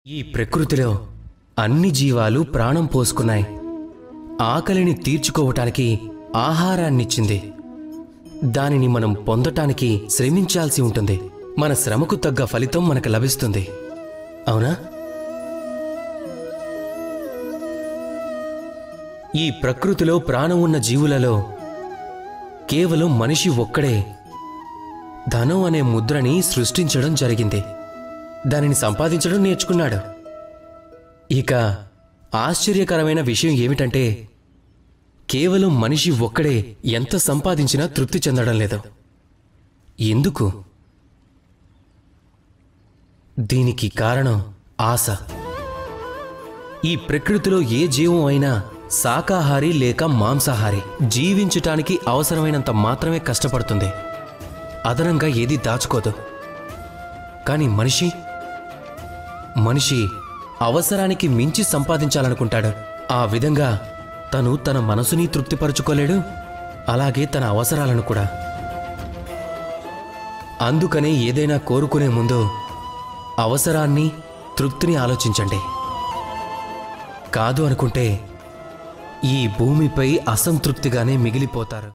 ఈ ప్రకృతిలో అన్ని జీవాలు ప్రాణం పోసుకున్నాయి. ఆకలిని తీర్చుకోవటానికి ఆహారాన్నిచ్చింది. దానిని మనం పొందటానికి శ్రమించాల్సి ఉంటుంది. మన శ్రమకు తగ్గ ఫలితం మనకు లభిస్తుంది. అవునా? ఈ ప్రకృతిలో ప్రాణం ఉన్న జీవులలో కేవలం మనిషి ఒక్కడే ధనం అనే ముద్రని సృష్టించడం జరిగింది. దానిని సంపాదించడం నేర్చుకున్నాడు. ఇక ఆశ్చర్యకరమైన విషయం ఏమిటంటే కేవలం మనిషి ఒక్కడే ఎంత సంపాదించినా తృప్తి చెందడం లేదు. ఎందుకు? దీనికి కారణం ఆశ. ఈ ప్రకృతిలో ఏ జీవం అయినా శాకాహారి లేక మాంసాహారి జీవించటానికి అవసరమైనంత మాత్రమే కష్టపడుతుంది. అదనంగా ఏదీ దాచుకోదు. కానీ మనిషి అవసరానికి మించి సంపాదించాలనుకుంటాడు. ఆ విధంగా తను తన మనసుని తృప్తిపరచుకోలేడు, అలాగే తన అవసరాలను కూడా. అందుకనే ఏదైనా కోరుకునే ముందు అవసరాన్ని, తృప్తిని ఆలోచించండి. కాదు అనుకుంటే ఈ భూమిపై అసంతృప్తిగానే మిగిలిపోతారు.